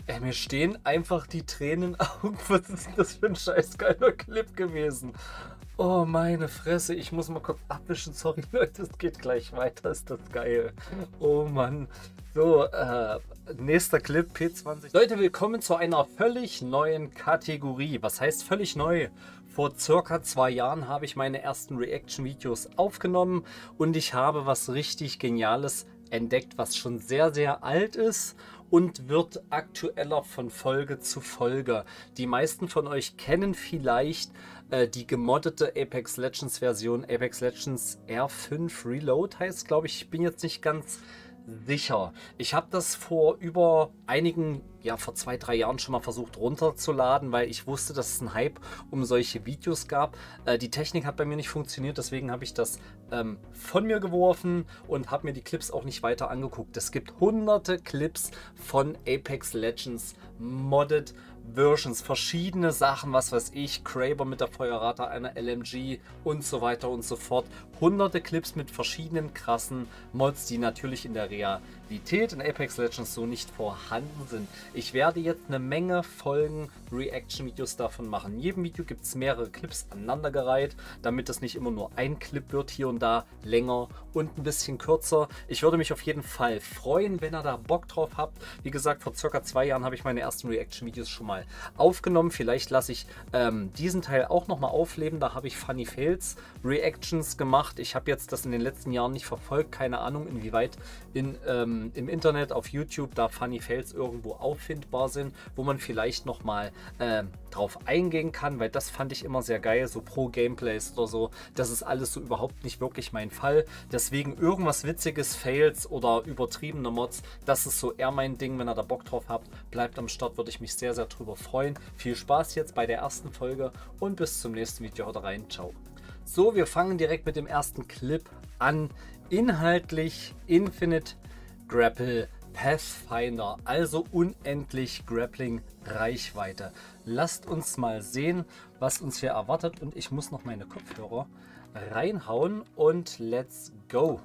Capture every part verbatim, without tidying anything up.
Ey, mir stehen einfach die Tränen in den Augen. Was ist denn das für ein scheiß geiler Clip gewesen? Oh, meine Fresse. Ich muss mal kurz abwischen. Sorry, Leute, es geht gleich weiter. Ist das geil. Oh, Mann. So, äh, nächster Clip, P zwanzig. Leute, willkommen zu einer völlig neuen Kategorie. Was heißt völlig neu? Vor circa zwei Jahren habe ich meine ersten Reaction-Videos aufgenommen und ich habe was richtig Geniales entdeckt, was schon sehr, sehr alt ist und wird aktueller von Folge zu Folge. Die meisten von euch kennen vielleicht äh, die gemoddete Apex Legends Version. Apex Legends R fünf Reload heißt, glaube ich. Ich bin jetzt nicht ganz sicher. Ich habe das vor über einigen, ja vor zwei, drei Jahren schon mal versucht runterzuladen, weil ich wusste, dass es einen Hype um solche Videos gab. Äh, die Technik hat bei mir nicht funktioniert, deswegen habe ich das ähm, von mir geworfen und habe mir die Clips auch nicht weiter angeguckt. Es gibt hunderte Clips von Apex Legends Modded Versions, verschiedene Sachen, was weiß ich, Kraber mit der Feuerrate einer L M G und so weiter und so fort. Hunderte Clips mit verschiedenen krassen Mods, die natürlich in der Realität in Apex Legends so nicht vorhanden sind. Ich werde jetzt eine Menge Folgen Reaction-Videos davon machen. In jedem Video gibt es mehrere Clips aneinandergereiht, damit das nicht immer nur ein Clip wird, hier und da länger und ein bisschen kürzer. Ich würde mich auf jeden Fall freuen, wenn ihr da Bock drauf habt. Wie gesagt, vor circa zwei Jahren habe ich meine ersten Reaction-Videos schon mal aufgenommen. Vielleicht lasse ich ähm, diesen Teil auch noch mal aufleben. Da habe ich Funny Fails Reactions gemacht. Ich habe jetzt das in den letzten Jahren nicht verfolgt. Keine Ahnung, inwieweit in, ähm, im Internet, auf YouTube, da Funny Fails irgendwo auffindbar sind, wo man vielleicht noch mal äh, drauf eingehen kann, weil das fand ich immer sehr geil, so Pro-Gameplays oder so. Das ist alles so überhaupt nicht wirklich mein Fall. Deswegen irgendwas Witziges, Fails oder übertriebene Mods, das ist so eher mein Ding. Wenn ihr da Bock drauf habt, bleibt am Start, würde ich mich sehr, sehr drüber freuen. Viel Spaß jetzt bei der ersten Folge und bis zum nächsten Video. Haut rein, ciao. So, wir fangen direkt mit dem ersten Clip an. Inhaltlich Infinite Grapple Pathfinder, also unendlich Grappling Reichweite. Lasst uns mal sehen, was uns hier erwartet, und ich muss noch meine Kopfhörer reinhauen und let's go.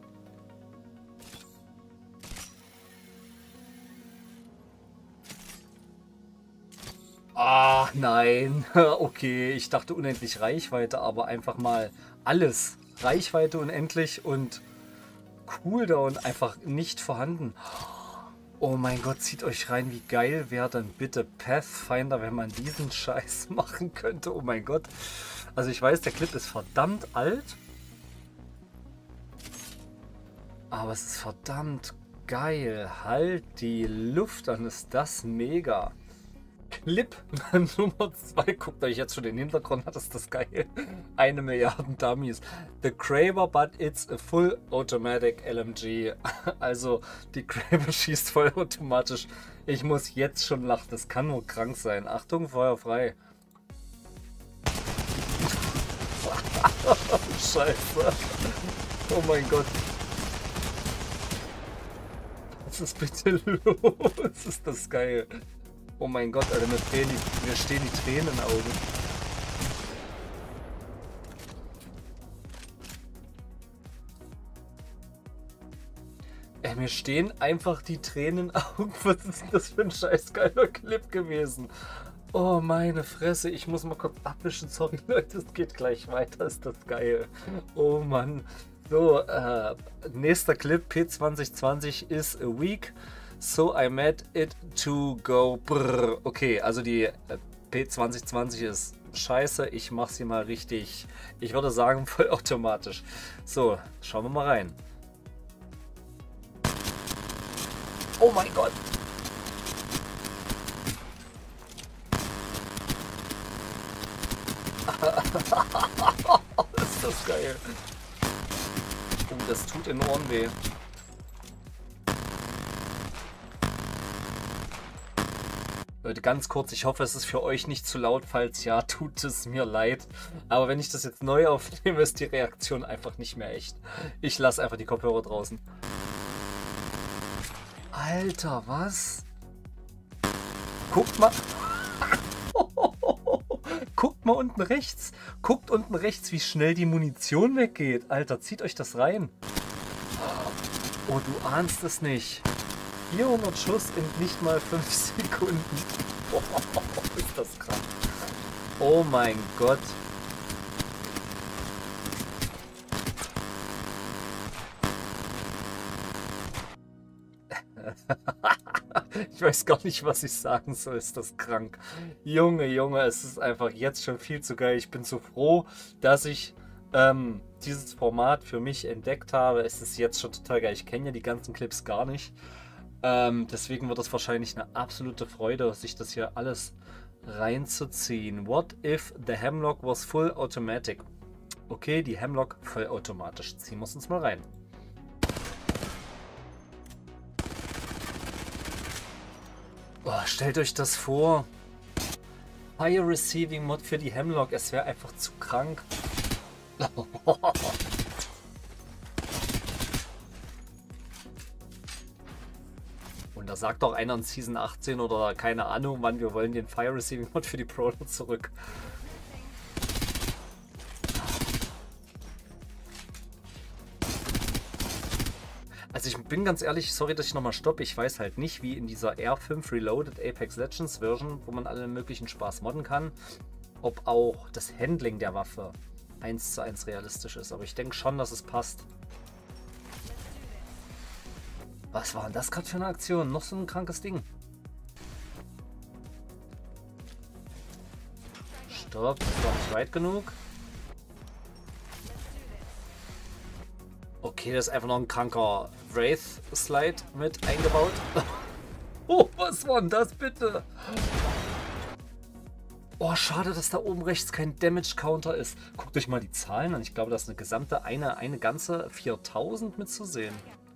Ah, nein. Okay, ich dachte unendlich Reichweite, aber einfach mal alles. Reichweite unendlich und Cooldown einfach nicht vorhanden. Oh mein Gott, zieht euch rein, wie geil wäre dann bitte Pathfinder, wenn man diesen Scheiß machen könnte. Oh mein Gott. Also ich weiß, der Clip ist verdammt alt. Aber es ist verdammt geil. Halt die Luft an, ist das mega. Clip Nummer zwei, guckt euch jetzt schon den Hintergrund, hat ist das geil. Eine Milliarde Dummies. The Kraber, but it's a full automatic L M G. Also die Kraber schießt vollautomatisch. Ich muss jetzt schon lachen, das kann nur krank sein. Achtung, Feuer frei. Scheiße. Oh mein Gott. Was ist bitte los? Ist das geil. Oh mein Gott, Alter, mir, stehen die, mir stehen die Tränen in den Augen. Ey, mir stehen einfach die Tränen in den Augen. Was ist denn das für ein scheiß geiler Clip gewesen? Oh, meine Fresse, ich muss mal kurz abwischen. Sorry, Leute, es geht gleich weiter. Ist das geil. Oh Mann. So, äh, nächster Clip, P zwanzig zwanzig is a week. So I made it to go. Brrr. Okay, also die äh, P zwanzig zwanzig ist scheiße. Ich mache sie mal richtig, ich würde sagen, vollautomatisch. So, schauen wir mal rein. Oh mein Gott. Ist das geil. Oh, das tut in den Ohren weh. Leute, ganz kurz, ich hoffe, es ist für euch nicht zu laut. Falls ja, tut es mir leid. Aber wenn ich das jetzt neu aufnehme, ist die Reaktion einfach nicht mehr echt. Ich lasse einfach die Kopfhörer draußen. Alter, was? Guckt mal. Guckt mal unten rechts. Guckt unten rechts, wie schnell die Munition weggeht. Alter, zieht euch das rein. Oh, du ahnst es nicht. vierhundert Schuss in nicht mal fünf Sekunden. Boah, ist das krass. Oh mein Gott. Ich weiß gar nicht, was ich sagen soll. Ist das krank. Junge, Junge, es ist einfach jetzt schon viel zu geil. Ich bin so froh, dass ich ähm, dieses Format für mich entdeckt habe. Es ist jetzt schon total geil. Ich kenne ja die ganzen Clips gar nicht. Ähm, deswegen wird es wahrscheinlich eine absolute Freude, sich das hier alles reinzuziehen. What if the Hemlock was full automatic? Okay, die Hemlock vollautomatisch. Ziehen wir es uns mal rein. Oh, stellt euch das vor. Fire Receiving Mod für die Hemlock. Es wäre einfach zu krank. Und da sagt doch einer in Season achtzehn oder keine Ahnung, wann wir wollen den Fire Receiving Mod für die Prowler zurück. Also ich bin ganz ehrlich, sorry, dass ich nochmal stoppe. Ich weiß halt nicht, wie in dieser R fünf Reloaded Apex Legends Version, wo man alle möglichen Spaß modden kann, ob auch das Handling der Waffe eins zu eins realistisch ist. Aber ich denke schon, dass es passt. Was war denn das gerade für eine Aktion? Noch so ein krankes Ding. Stopp, das war nicht weit genug. Okay, das ist einfach noch ein kranker Wraith-Slide mit eingebaut. Oh, was war denn das bitte? Oh, schade, dass da oben rechts kein Damage-Counter ist. Guckt euch mal die Zahlen an. Ich glaube, da ist eine gesamte, eine, eine ganze viertausend mitzusehen.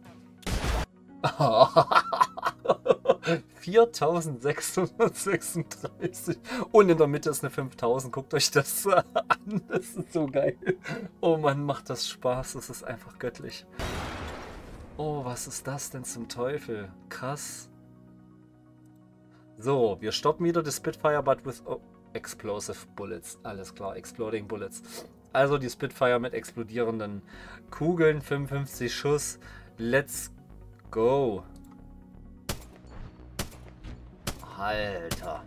viertausendsechshundertsechsunddreißig. Und in der Mitte ist eine fünftausend. Guckt euch das an. Das ist so geil. Oh Mann, macht das Spaß. Das ist einfach göttlich. Oh, was ist das denn zum Teufel? Krass. So, wir stoppen wieder die Spitfire, but with oh, explosive bullets. Alles klar, exploding bullets. Also die Spitfire mit explodierenden Kugeln. fünfundfünfzig Schuss. Let's go. Alter.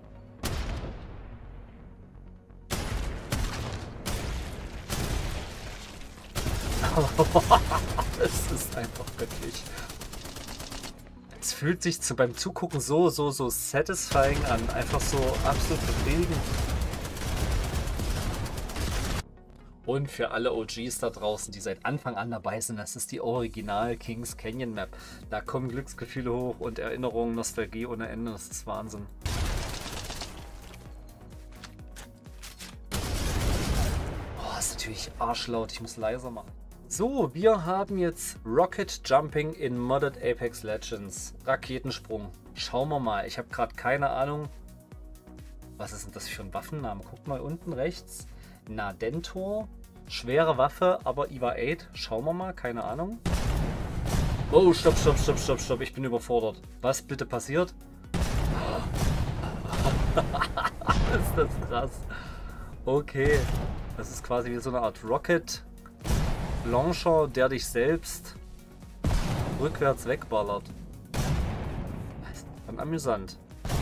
Es ist einfach göttlich. Es fühlt sich zu, beim Zugucken so, so, so satisfying an. Einfach so absolut befriedigend. Und für alle O Gs da draußen, die seit Anfang an dabei sind, das ist die Original Kings Canyon Map. Da kommen Glücksgefühle hoch und Erinnerungen, Nostalgie ohne Ende. Das ist Wahnsinn. Oh, ist natürlich arschlaut. Ich muss leiser machen. So, wir haben jetzt Rocket Jumping in Modded Apex Legends. Raketensprung. Schauen wir mal. Ich habe gerade keine Ahnung. Was ist denn das für ein Waffenname? Guckt mal unten rechts. Nadentor. Schwere Waffe, aber I V A acht. Schauen wir mal. Keine Ahnung. Oh, stopp, stopp, stopp, stopp, stopp. Ich bin überfordert. Was bitte passiert? Ist das krass. Okay. Das ist quasi wie so eine Art Rocket Launcher, der dich selbst rückwärts wegballert. Das ist dann amüsant.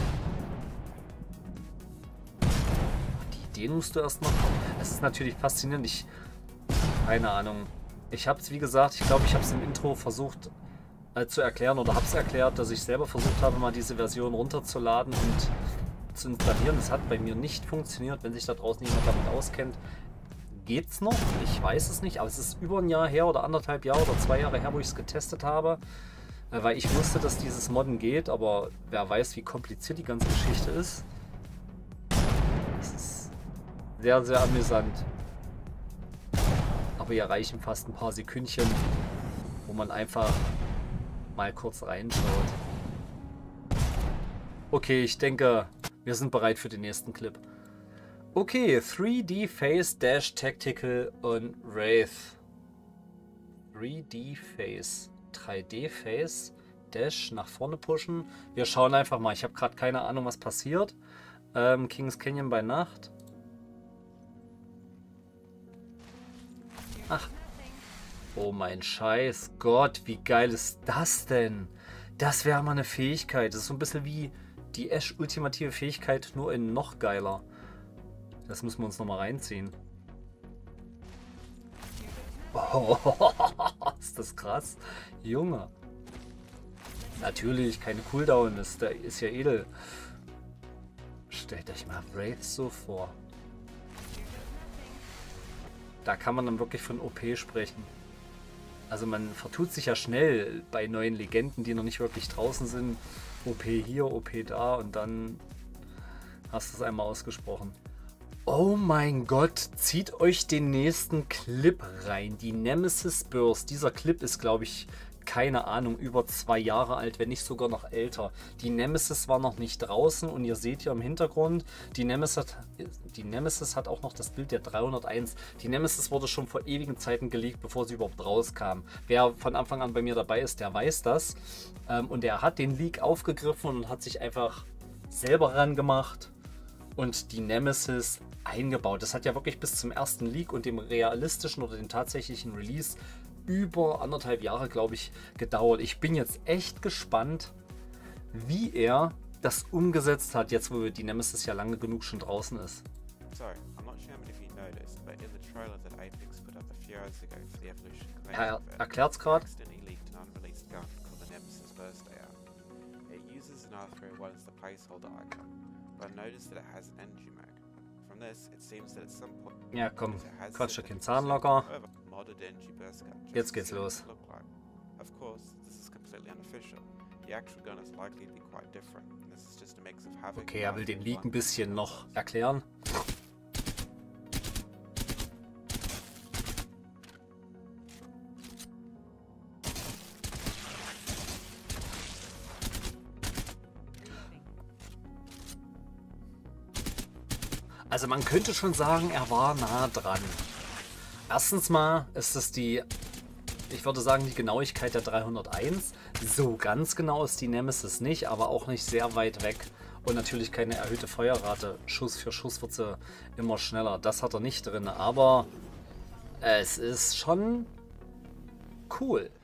Die Idee musst du erst noch. Es ist natürlich faszinierend. Ich. Keine Ahnung. Ich habe es, wie gesagt, ich glaube, ich habe es im Intro versucht äh, zu erklären oder habe es erklärt, dass ich selber versucht habe, mal diese Version runterzuladen und zu installieren. Das hat bei mir nicht funktioniert. Wenn sich da draußen jemand damit auskennt, geht's noch? Ich weiß es nicht, aber es ist über ein Jahr her oder anderthalb Jahre oder zwei Jahre her, wo ich es getestet habe, äh, weil ich wusste, dass dieses Modden geht, aber wer weiß, wie kompliziert die ganze Geschichte ist. Es ist sehr, sehr amüsant. Aber hier reichen fast ein paar Sekündchen, wo man einfach mal kurz reinschaut. Okay, ich denke, wir sind bereit für den nächsten Clip. Okay, drei D Face Dash Tactical und Wraith. drei D Face. drei D Face Dash nach vorne pushen. Wir schauen einfach mal. Ich habe gerade keine Ahnung, was passiert. Ähm, Kings Canyon bei Nacht. Ach. Oh mein Scheiß. Gott, wie geil ist das denn? Das wäre mal eine Fähigkeit. Das ist so ein bisschen wie die Ash ultimative Fähigkeit, nur in noch geiler. Das müssen wir uns nochmal reinziehen. Oh, ist das krass. Junge. Natürlich, keine Cooldown, das ist ja edel. Stellt euch mal Wraith so vor. Da kann man dann wirklich von O P sprechen. Also man vertut sich ja schnell bei neuen Legenden, die noch nicht wirklich draußen sind. O P hier, O P da und dann hast du es einmal ausgesprochen. Oh mein Gott, zieht euch den nächsten Clip rein. Die Nemesis Burst. Dieser Clip ist, glaube ich, keine Ahnung, über zwei Jahre alt, wenn nicht sogar noch älter. Die Nemesis war noch nicht draußen und ihr seht hier im Hintergrund, die Nemesis, die Nemesis hat auch noch das Bild der dreihunderteins. Die Nemesis wurde schon vor ewigen Zeiten geleakt, bevor sie überhaupt rauskam. Wer von Anfang an bei mir dabei ist, der weiß das. Und er hat den Leak aufgegriffen und hat sich einfach selber rangemacht und die Nemesis eingebaut. Das hat ja wirklich bis zum ersten Leak und dem realistischen oder dem tatsächlichen Release über anderthalb Jahre, glaube ich, gedauert. Ich bin jetzt echt gespannt, wie er das umgesetzt hat, jetzt wo die Nemesis ja lange genug schon draußen ist. Er erklärt es gerade. Ja, komm, quatsch dir keinen Zahn locker. Jetzt geht's los. Okay, er will den Leak ein bisschen noch erklären. Also man könnte schon sagen, er war nah dran. Erstens mal ist es die, ich würde sagen, die Genauigkeit der dreihunderteins. So ganz genau ist die Nemesis nicht, aber auch nicht sehr weit weg. Und natürlich keine erhöhte Feuerrate. Schuss für Schuss wird sie immer schneller. Das hat er nicht drin, aber es ist schon cool.